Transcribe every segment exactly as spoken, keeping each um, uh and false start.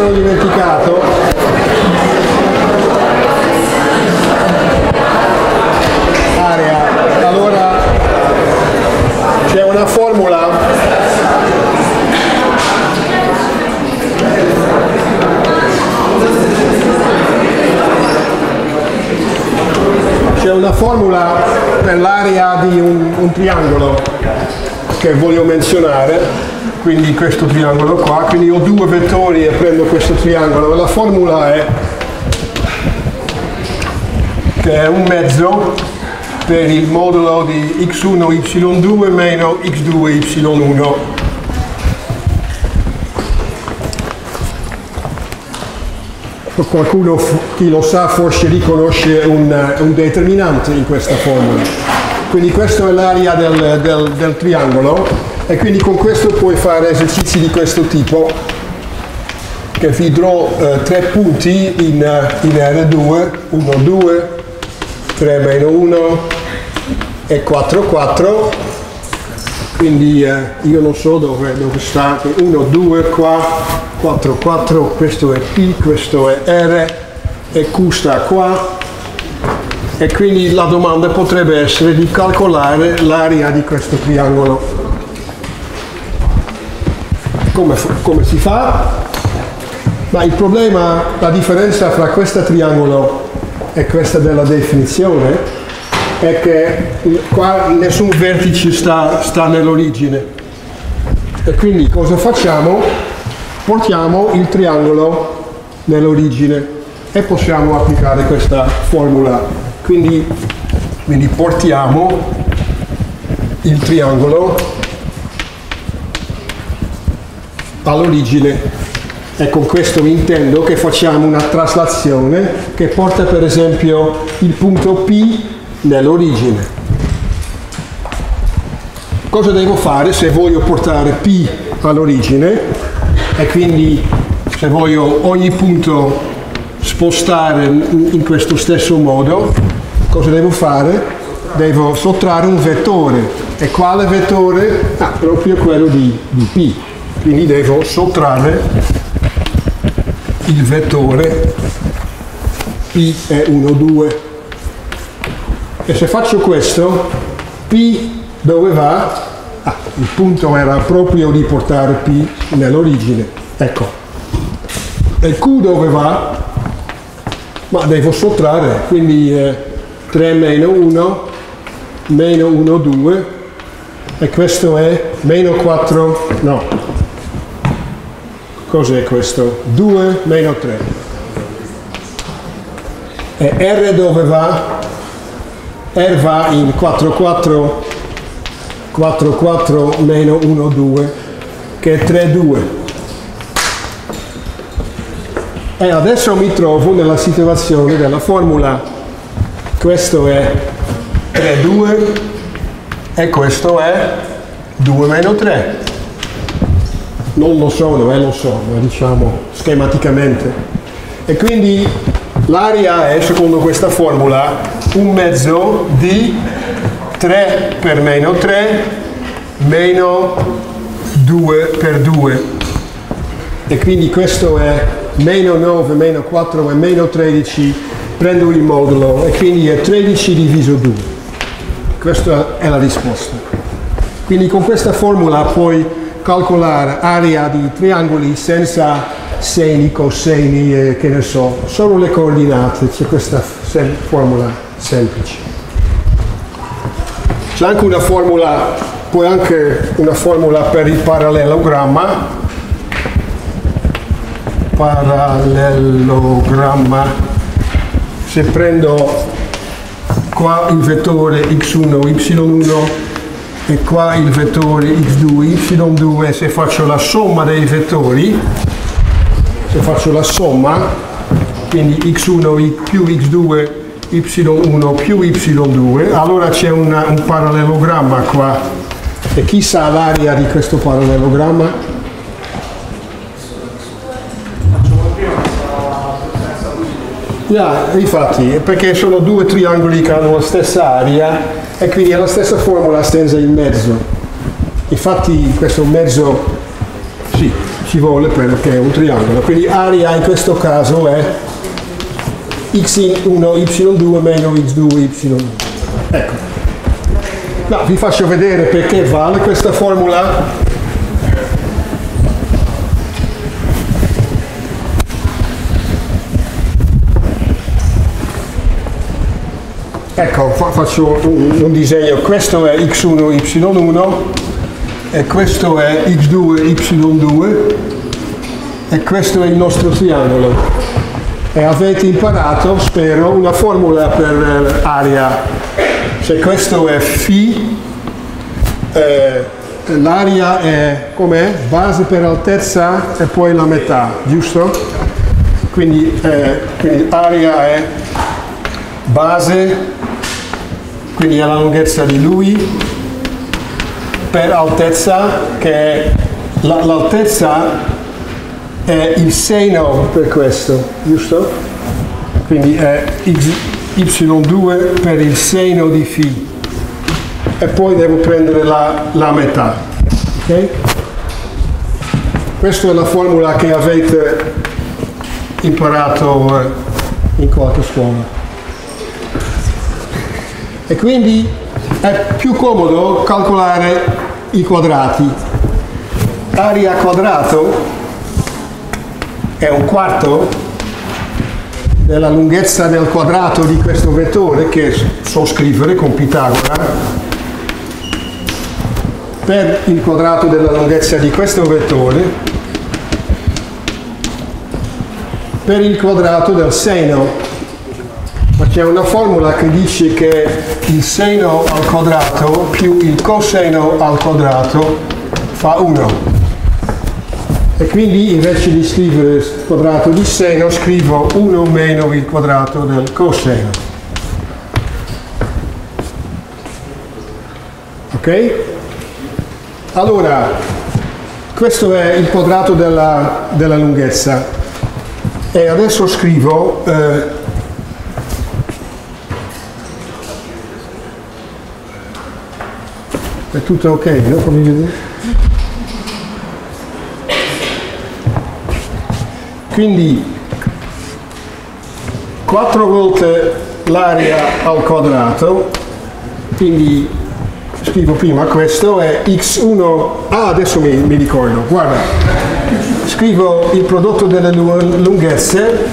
sono dimenticato, area, allora c'è una formula c'è una formula per l'area di un, un triangolo che voglio menzionare. Quindi questo triangolo qua, quindi ho due vettori e prendo questo triangolo. La formula è che è un mezzo per il modulo di x uno y due meno x due y uno. Qualcuno, chi lo sa, forse riconosce un, un determinante in questa formula. Quindi questa è l'area del, del, del triangolo. E quindi con questo puoi fare esercizi di questo tipo, che vi darò eh, tre punti in, in R due, uno, due, tre, meno uno e quattro, quattro. Quindi eh, io non so dove, dove sta, uno, due, qua, quattro, quattro, questo è P, questo è R e Q sta qua. E quindi la domanda potrebbe essere di calcolare l'area di questo triangolo. Come, come si fa? Ma il problema, la differenza fra questo triangolo e questa della definizione è che qua nessun vertice sta, sta nell'origine. E quindi cosa facciamo? Portiamo il triangolo nell'origine e possiamo applicare questa formula. Quindi, quindi portiamo il triangolo all'origine e con questo intendo che facciamo una traslazione che porta per esempio il punto P nell'origine. Cosa devo fare se voglio portare P all'origine e quindi se voglio ogni punto spostare in questo stesso modo? Cosa devo fare? Devo sottrarre un vettore. E quale vettore? Ah, proprio quello di, di P. Quindi devo sottrarre il vettore P è uno, due. E se faccio questo, P dove va? Ah, il punto era proprio di portare P nell'origine. Ecco. E Q dove va? Ma devo sottrarre, quindi eh, tre meno uno, meno uno, due, e questo è meno quattro, no. Cos'è questo? due meno tre. E R dove va? R va in quattro, quattro, quattro, quattro meno uno, due, che è tre, due. E adesso mi trovo nella situazione della formula. Questo è tre, due e questo è due meno tre. Non lo sono, eh, lo so, ma diciamo schematicamente. E quindi l'area è, secondo questa formula, un mezzo di tre per meno tre meno due per due. E quindi questo è meno nove, meno quattro e meno tredici, prendo il modulo e quindi è tredici diviso due. Questa è la risposta. Quindi con questa formula puoi calcolare area di triangoli senza seni, coseni e che ne so, solo le coordinate, c'è questa sem- formula semplice. C'è anche una formula, poi anche una formula per il parallelogramma. Parallelogramma, se prendo qua il vettore x uno, y uno e qua il vettore x due, y due, se faccio la somma dei vettori, se faccio la somma, quindi x uno più x due, y uno più y due, allora c'è una, un parallelogramma qua. E chi sa l'area di questo parallelogramma? Yeah, infatti, perché sono due triangoli che hanno la stessa area e quindi è la stessa formula stesa in mezzo. Infatti questo mezzo, sì, ci vuole perché è un triangolo. Quindi area in questo caso è x uno y due meno x due y uno. Ecco. No, vi faccio vedere perché vale questa formula. Ecco, faccio un, un disegno. Questo è x uno y uno e questo è x due y due e questo è il nostro triangolo. E avete imparato, spero, una formula per area. Se questo è φ, eh, l'area è com'è? Base per altezza e poi la metà, giusto? Quindi, eh, quindi area è base, quindi è la lunghezza di lui, per altezza, che è la, l'altezza è il seno per questo, giusto? Quindi è x y due per il seno di φ e poi devo prendere la, la metà, ok? Questa è la formula che avete imparato in qualche scuola. E quindi è più comodo calcolare i quadrati. Area quadrato è un quarto della lunghezza del quadrato di questo vettore, che so scrivere con Pitagora, per il quadrato della lunghezza di questo vettore per il quadrato del seno. Ma c'è una formula che dice che il seno al quadrato più il coseno al quadrato fa uno. E quindi invece di scrivere il quadrato di seno scrivo uno meno il quadrato del coseno. Ok? Allora, questo è il quadrato della, della lunghezza. E adesso scrivo eh, è tutto ok, no? Come vedete? Quindi quattro volte l'area al quadrato, quindi scrivo prima questo è x uno, ah adesso mi, mi ricordo, guarda, scrivo il prodotto delle lunghezze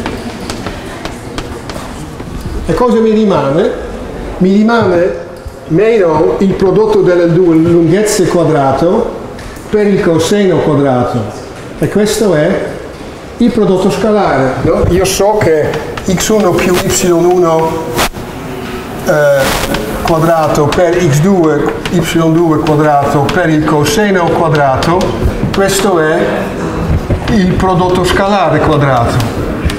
e cosa mi rimane? Mi rimane meno il prodotto delle due lunghezze quadrato per il coseno quadrato, e questo è il prodotto scalare, no? Io so che x uno più y uno eh, quadrato per x due y due quadrato per il coseno quadrato, questo è il prodotto scalare quadrato.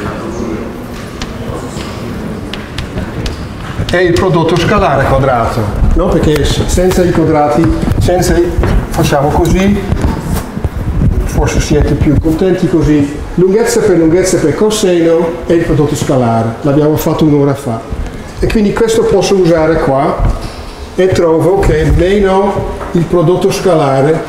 È il prodotto scalare quadrato, no? Perché senza i quadrati, senza i, facciamo così, forse siete più contenti così, lunghezza per lunghezza per coseno è il prodotto scalare, l'abbiamo fatto un'ora fa. E quindi questo posso usare qua e trovo che meno il prodotto scalare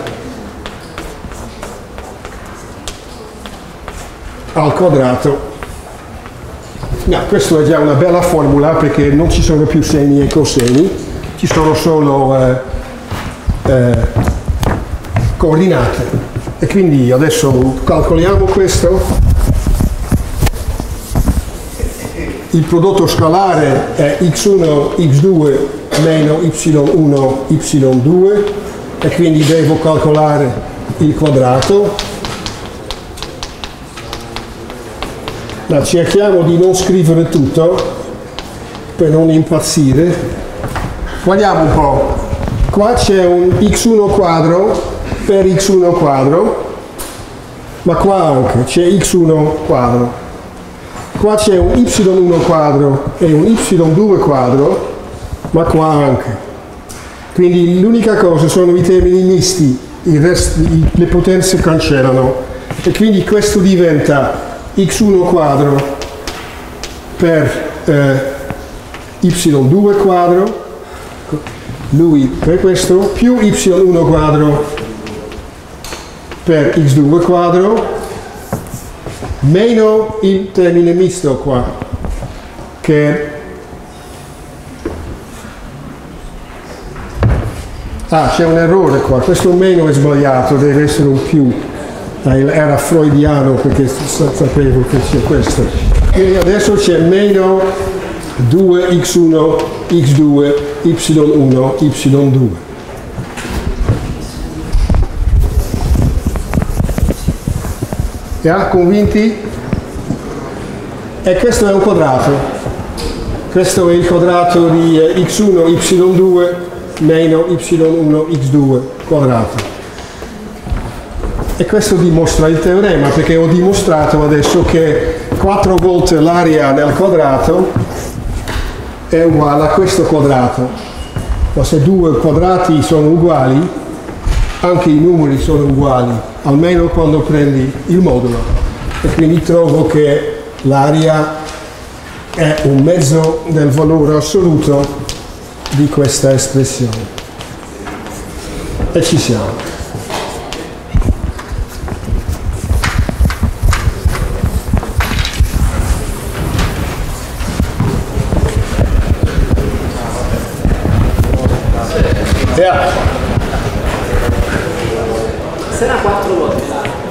al quadrato. No, questa è già una bella formula perché non ci sono più seni e coseni, ci sono solo eh, eh, coordinate. E quindi adesso calcoliamo questo. Il prodotto scalare è x uno x due meno y uno y due e quindi devo calcolare il quadrato. Ma cerchiamo di non scrivere tutto per non impazzire. Guardiamo un po'. Qua c'è un x uno quadro per x uno quadro, ma qua anche c'è x uno quadro. Qua c'è un y uno quadro e un y due quadro, ma qua anche. Quindi l'unica cosa sono i termini misti, il resto, le potenze cancellano. E quindi questo diventa x uno quadro per eh, y due quadro, lui per questo, più y uno quadro per x due quadro meno il termine misto qua, che ah, c'è un errore qua, questo meno è sbagliato, deve essere un più, era freudiano perché sapevo che c'è questo. Quindi adesso c'è meno due x uno, x due, y uno, y due. Yeah, convinti? E questo è un quadrato. Questo è il quadrato di eh, x uno, y due meno y uno, x due quadrato. E questo dimostra il teorema, perché ho dimostrato adesso che quattro volte l'area nel quadrato è uguale a questo quadrato. Ma se due quadrati sono uguali, anche i numeri sono uguali, almeno quando prendi il modulo. E quindi trovo che l'area è un mezzo del valore assoluto di questa espressione. E ci siamo. Yeah. Sarà quattro volte.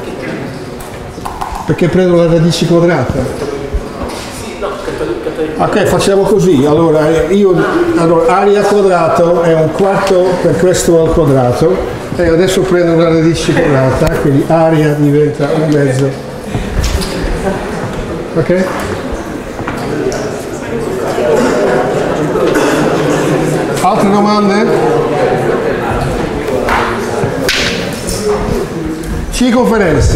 Perché prendo la radice quadrata? Sì, no, ok, facciamo così. Allora, io, allora, area quadrato è un quarto per questo al quadrato e adesso prendo la radice quadrata, quindi area diventa un mezzo. Ok? Altre domande? Circonferenza.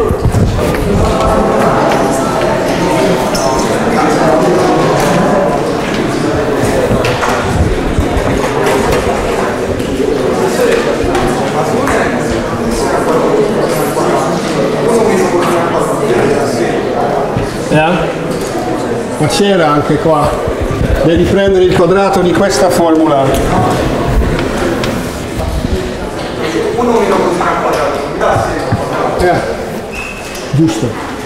Yeah. Ma c'era anche qua. Devi prendere il quadrato di questa formula. Uno meno così al quadrato, mi dà sì. Eh, giusto.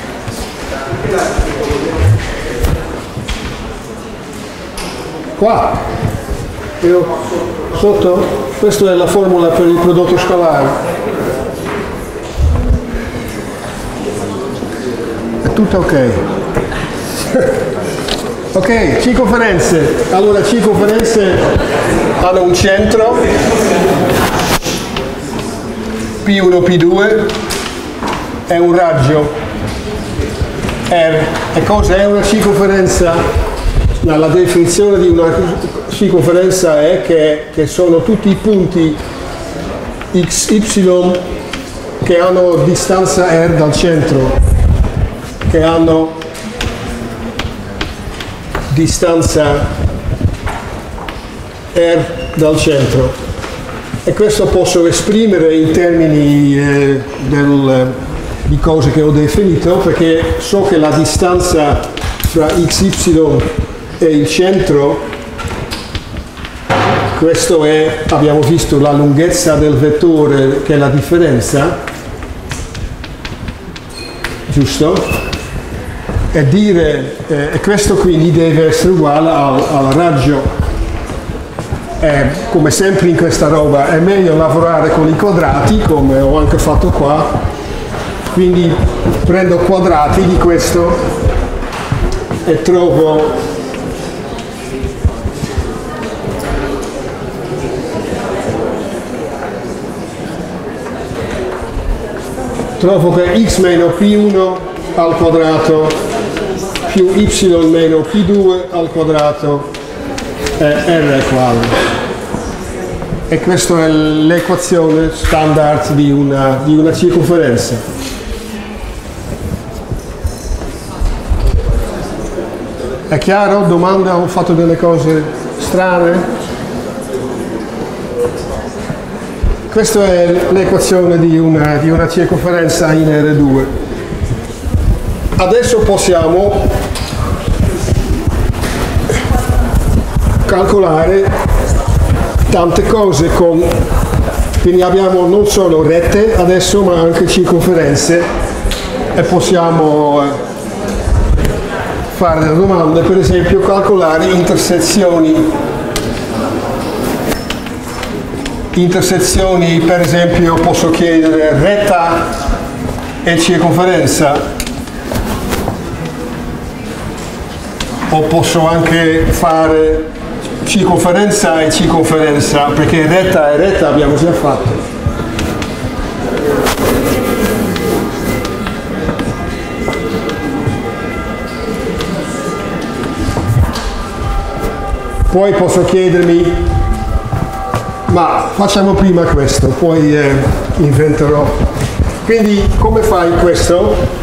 Qua. Io, sotto, questa è la formula per il prodotto scalare. È tutto ok. Ok, circonferenze. Allora, circonferenze hanno un centro, P uno, P due, è un raggio R. E cos'è una circonferenza? La definizione di una circonferenza è che, che sono tutti i punti x y che hanno distanza R dal centro, che hanno distanza R dal centro. E questo posso esprimere in termini eh, del, di cose che ho definito, perché so che la distanza tra xy e il centro, questo è, abbiamo visto, la lunghezza del vettore che è la differenza, giusto? E dire, eh, e questo quindi deve essere uguale al, al raggio. Eh, come sempre in questa roba è meglio lavorare con i quadrati, come ho anche fatto qua, quindi prendo quadrati di questo e trovo trovo che x meno P uno al quadrato più y meno P due al quadrato è R quadro. E questa è l'equazione standard di una, di una circonferenza. È chiaro? Domanda? Ho fatto delle cose strane? Questa è l'equazione di una, di una circonferenza in R due. Adesso possiamo calcolare tante cose con Quindi abbiamo non solo rette adesso, ma anche circonferenze e possiamo fare delle domande, per esempio calcolare intersezioni. Intersezioni, per esempio, posso chiedere retta e circonferenza, o posso anche fare circonferenza e circonferenza, perché retta e retta abbiamo già fatto. Poi posso chiedermi, ma facciamo prima questo, poi eh, inventerò. Quindi come fai questo?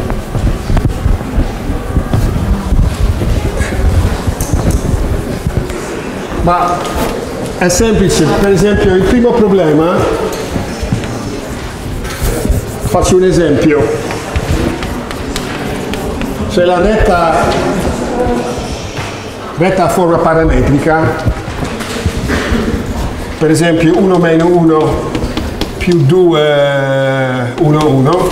Ma è semplice, per esempio il primo problema, faccio un esempio, se la retta, retta a forma parametrica, per esempio uno meno uno più due, uno, uno,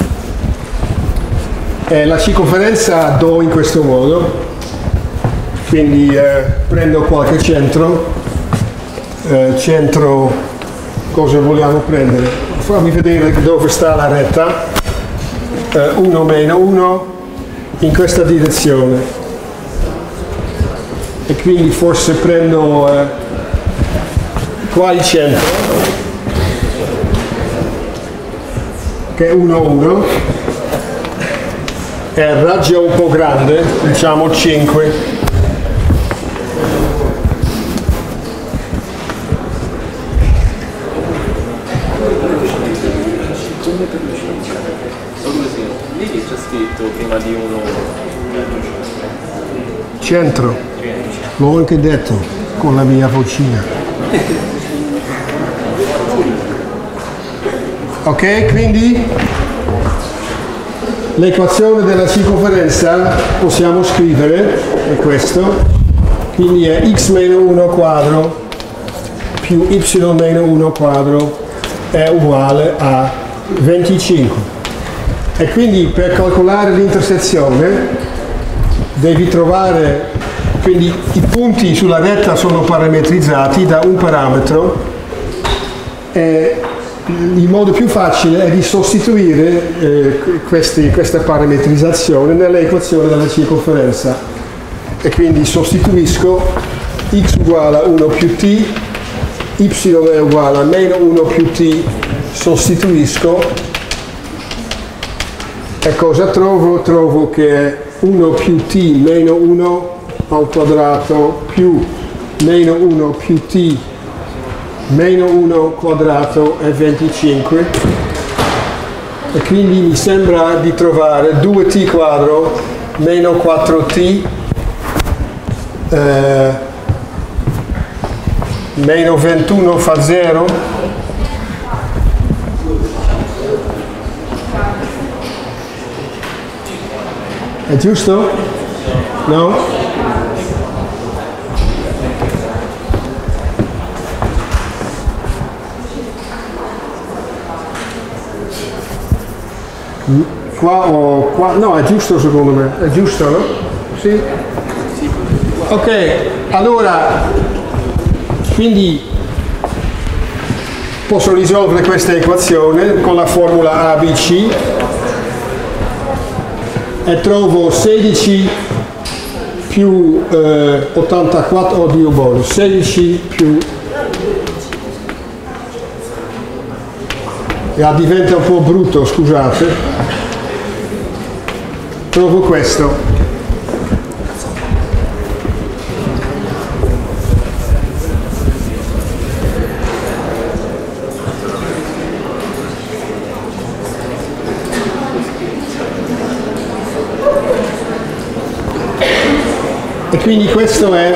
e la circonferenza do in questo modo. Quindi eh, prendo qualche centro, eh, centro, cosa vogliamo prendere? Fammi vedere dove sta la retta, eh, uno meno uno in questa direzione, e quindi forse prendo eh, qua il centro, che è uno uno, e il raggio un po' grande, diciamo cinque. Prima di uno centro, l'ho anche detto con la mia vocina. Ok, quindi l'equazione della circonferenza possiamo scrivere, è questo, quindi è x meno uno quadro più y meno uno quadro è uguale a venticinque. E quindi per calcolare l'intersezione devi trovare, quindi i punti sulla retta sono parametrizzati da un parametro, e il modo più facile è di sostituire eh, questi, questa parametrizzazione nell'equazione della circonferenza, e quindi sostituisco x uguale a uno più t, y è uguale a meno uno più t, sostituisco. E cosa trovo? Trovo che uno più t meno uno al quadrato più meno uno più t meno uno quadrato è venticinque, e quindi mi sembra di trovare due t quadro meno quattro t eh, meno ventuno fa zero. È giusto? No? Qua o qua? No, è giusto secondo me. È giusto, no? Sì? Ok, allora, quindi posso risolvere questa equazione con la formula A B C. E trovo sedici più eh, ottantaquattro, oddio buono, sedici più, e diventa un po' brutto, scusate, trovo questo. E quindi questo è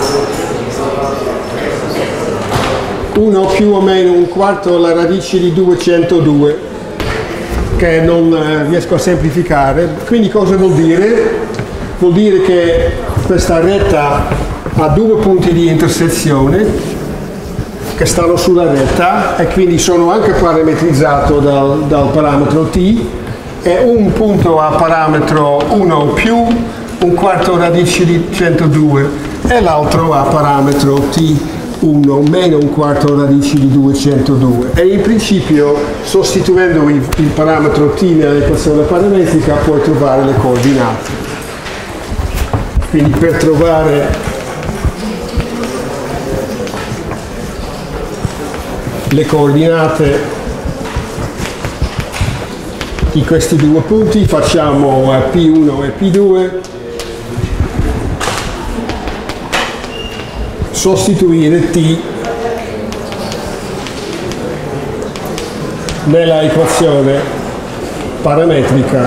uno più o meno un quarto alla radice di duecentodue, che non eh, riesco a semplificare. Quindi cosa vuol dire? Vuol dire che questa retta ha due punti di intersezione, ok? che stanno sulla retta e quindi sono anche parametrizzato dal, dal parametro t, e un punto a parametro uno più un quarto radice di centodue e l'altro a parametro t uno meno un quarto radice di duecentodue, e in principio sostituendo il, il parametro t nell'equazione parametrica puoi trovare le coordinate. Quindi per trovare le coordinate di questi due punti facciamo P uno e P due, sostituire t nella equazione parametrica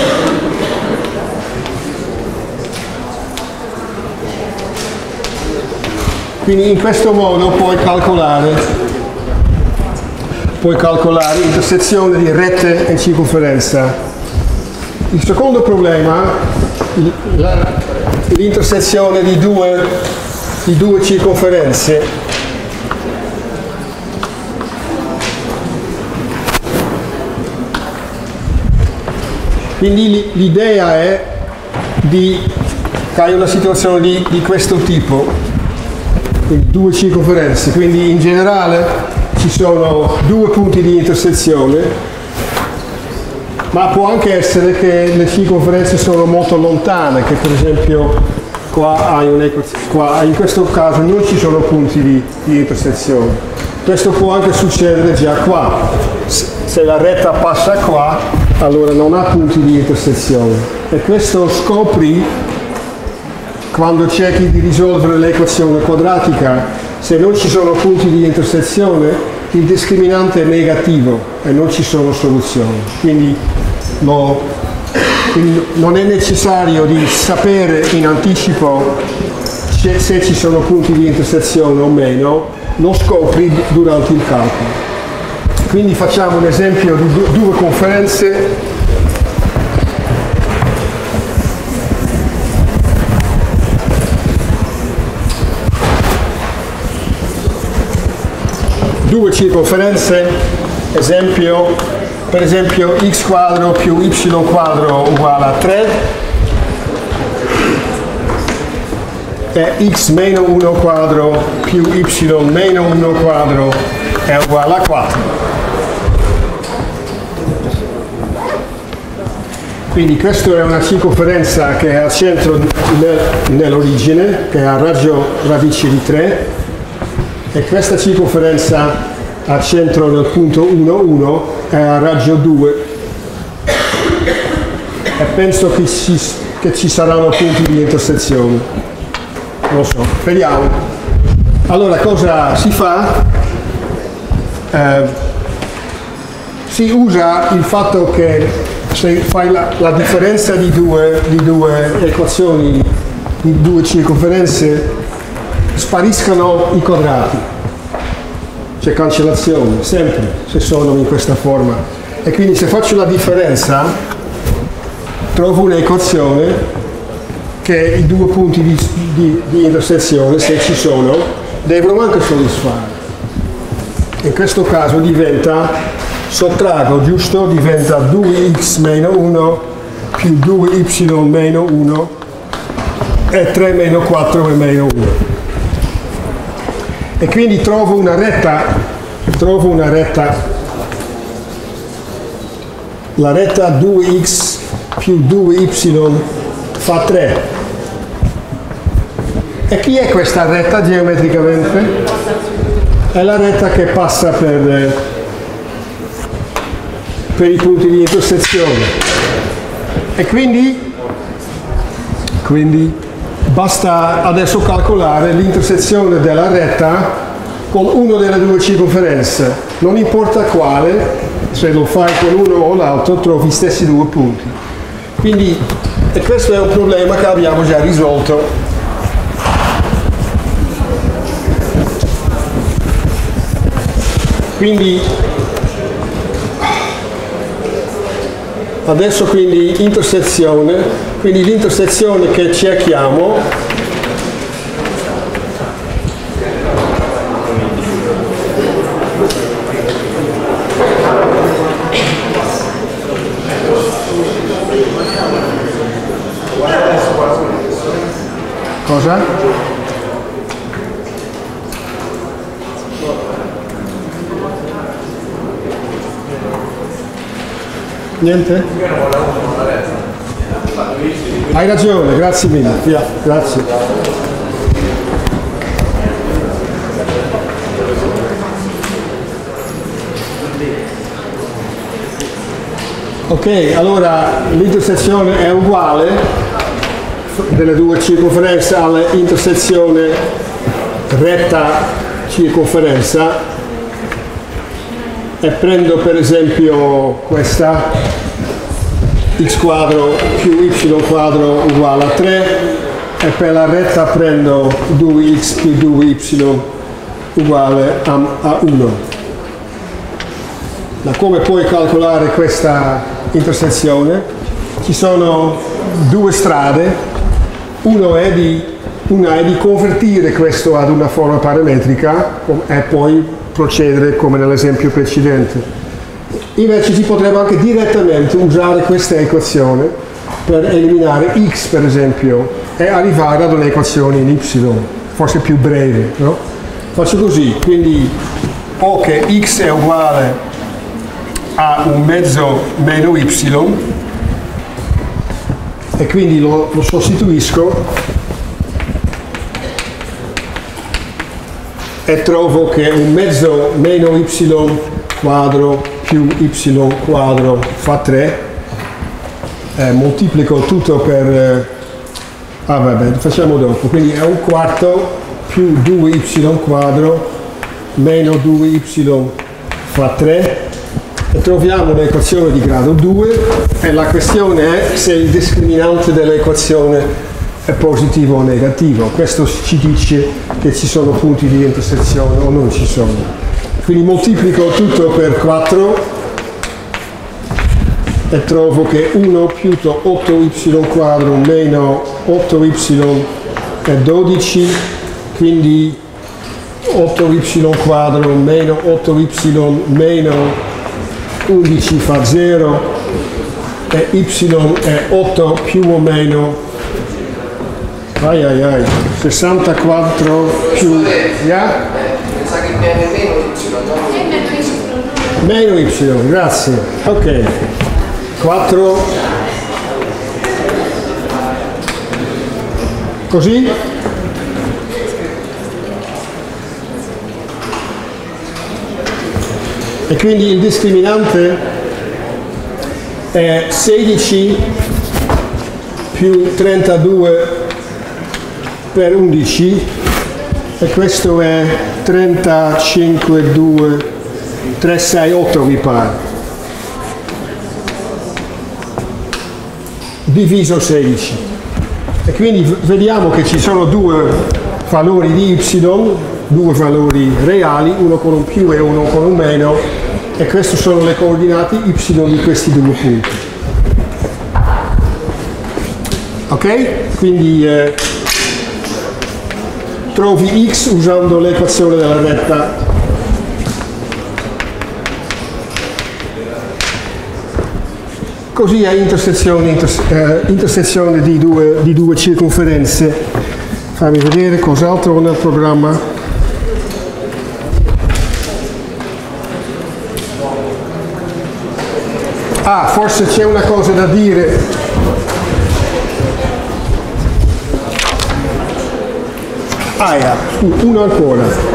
quindi in questo modo puoi calcolare puoi calcolare l'intersezione di rette e circonferenza. Il secondo problema, l'intersezione di due, di due circonferenze. Quindi l'idea è di che hai una situazione di, di questo tipo, quindi due circonferenze, quindi in generale ci sono due punti di intersezione, ma può anche essere che le circonferenze sono molto lontane, che per esempio qua hai un'equazione, qua in questo caso non ci sono punti di, di intersezione. Questo può anche succedere già qua. Se la retta passa qua, allora non ha punti di intersezione. E questo scopri quando cerchi di risolvere l'equazione quadratica. Se non ci sono punti di intersezione, il discriminante è negativo e non ci sono soluzioni. Quindi, lo, quindi non è necessario di sapere in anticipo se ci sono punti di intersezione o meno, lo scopri durante il calcolo. Quindi facciamo un esempio di due conferenze. Due circonferenze, esempio, per esempio x quadro più y quadro uguale a tre e x meno uno quadro più y meno uno quadro è uguale a quattro. Quindi questa è una circonferenza che è al centro nel, nell'origine, che ha raggio radice di tre, e questa circonferenza al centro nel punto uno, uno è a raggio due, e penso che ci, che ci saranno punti di intersezione. Non lo so, vediamo. Allora cosa si fa? Eh, si usa il fatto che se fai la, la differenza di due, di due equazioni, di due circonferenze, spariscano i quadrati, c'è cancellazione sempre se sono in questa forma, e quindi se faccio la differenza trovo un'equazione che i due punti di, di, di intersezione, se ci sono, devono anche soddisfare. In questo caso diventa, sottraggo, giusto? Diventa due x meno uno più due y meno uno e tre meno quattro e meno uno. E quindi trovo una retta, trovo una retta, la retta due x più due y fa tre. E chi è questa retta geometricamente? È la retta che passa per, per i punti di intersezione. E quindi, quindi basta adesso calcolare l'intersezione della retta con una delle due circonferenze, non importa quale, se lo fai con uno o l'altro trovi gli stessi due punti. Quindi, e questo è un problema che abbiamo già risolto. Quindi adesso quindi intersezione. Quindi l'intersezione che cerchiamo Cosa? Niente? Hai ragione, grazie mille. Via, grazie. Ok, allora l'intersezione è uguale delle due circonferenze all'intersezione retta circonferenza, e prendo per esempio questa, x quadro più y quadro uguale a tre, e per la retta prendo due x più due y uguale a, a uno. Ma come puoi calcolare questa intersezione? Ci sono due strade, uno è di, una è di convertire questo ad una forma parametrica e poi procedere come nell'esempio precedente. Invece si potrebbe anche direttamente usare questa equazione per eliminare x per esempio e arrivare ad un'equazione in y, forse più breve, no? Faccio così, quindi ho che x è uguale a un mezzo meno y e quindi lo, lo sostituisco e trovo che un mezzo meno y quadro più y quadro fa tre, eh, moltiplico tutto per eh, ah vabbè, facciamo dopo, quindi è un quarto più due y quadro meno due y fa tre, e troviamo un'equazione di grado due, e la questione è se il discriminante dell'equazione è positivo o negativo. Questo ci dice che ci sono punti di intersezione o non ci sono. Quindi moltiplico tutto per quattro e trovo che uno più otto y quadro meno otto y è dodici, quindi otto y quadro meno otto y meno undici fa zero, e y è otto più o meno ai ai ai sessantaquattro più yeah? Sa che viene meno y, meno y, grazie. Ok, quattro così. E quindi il discriminante è sedici più trentadue per undici, e questo è trentacinque, due, tre, sei, otto mi pare, diviso sedici. E quindi vediamo che ci sono due valori di y, due valori reali, uno con un più e uno con un meno, e queste sono le coordinate y di questi due punti. Ok? Quindi eh, trovi x usando l'equazione della retta. Così è intersezione, interse eh, intersezione di, due, di due circonferenze. Fammi vedere cos'altro ho nel programma. Ah, forse c'è una cosa da dire. Ah, yeah. Uno ancora.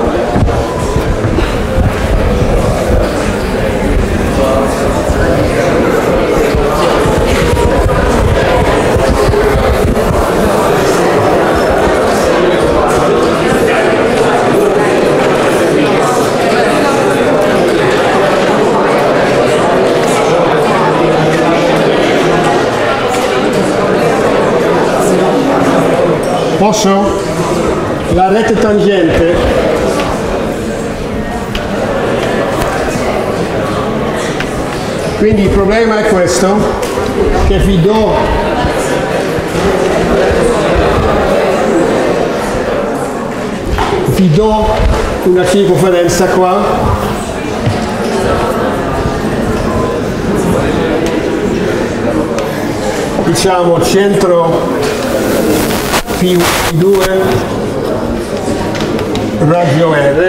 Posso? La rete tangente quindi il problema è questo, che vi do vi do una circonferenza qua diciamo centro P P uno, P due, raggio R,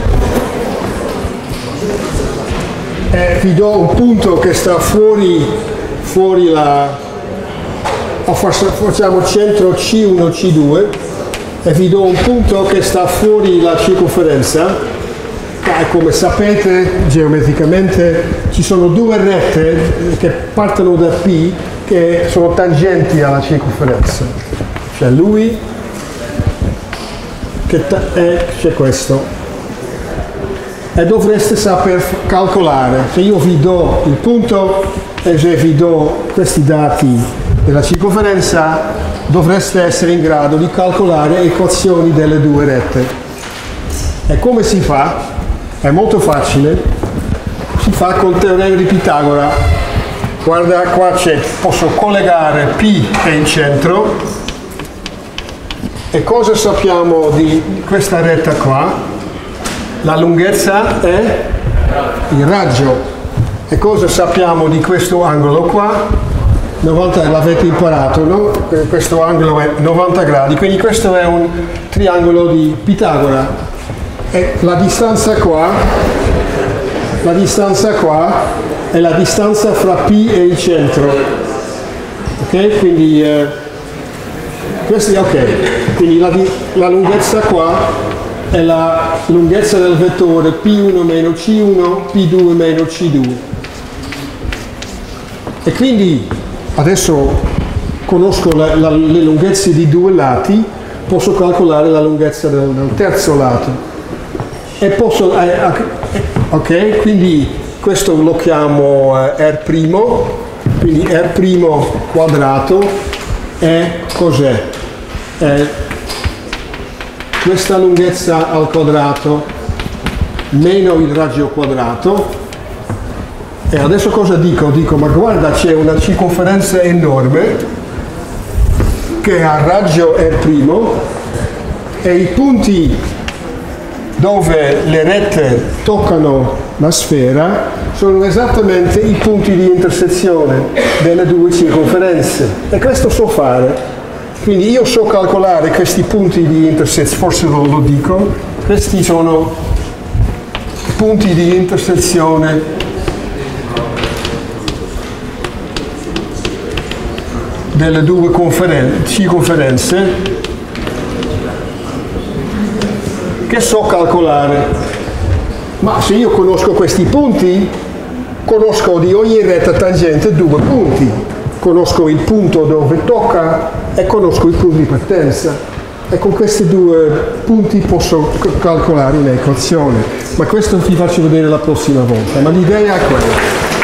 e vi do un punto che sta fuori, fuori la, facciamo centro C uno, C due, e vi do un punto che sta fuori la circonferenza. E come sapete, geometricamente ci sono due rette che partono da P che sono tangenti alla circonferenza. C'è lui che e c'è questo. E dovreste saper calcolare. Se io vi do il punto e se vi do questi dati della circonferenza, dovreste essere in grado di calcolare equazioni delle due rette. E come si fa? È molto facile, si fa col teorema di Pitagora. Guarda, qua c'è, posso collegare P e il centro. E cosa sappiamo di questa retta qua? La lunghezza è il raggio. E cosa sappiamo di questo angolo qua? novanta, l'avete imparato, no? Questo angolo è novanta gradi, quindi questo è un triangolo di Pitagora. E la distanza qua, la distanza qua è la distanza fra P e il centro. Ok? Quindi, eh, questi, ok. Quindi la, la lunghezza qua è la lunghezza del vettore P uno meno C uno, P due meno C due. E quindi adesso conosco la, la, le lunghezze di due lati, posso calcolare la lunghezza del, del terzo lato. E posso, eh, ok, quindi questo lo chiamo eh, R', quindi R' quadrato è cos'è? È questa lunghezza al quadrato meno il raggio quadrato. E adesso cosa dico? Dico, ma guarda, c'è una circonferenza enorme che ha raggio R' e i punti dove le rette toccano la sfera sono esattamente i punti di intersezione delle due circonferenze. E questo so fare. Quindi io so calcolare questi punti di intersezione, forse non lo dico, questi sono punti di intersezione delle due circonferenze che so calcolare. Ma se io conosco questi punti, conosco di ogni retta tangente due punti. Conosco il punto dove tocca e conosco il punto di partenza. E con questi due punti posso calcolare un'equazione. Ma questo vi faccio vedere la prossima volta. Ma l'idea è quella.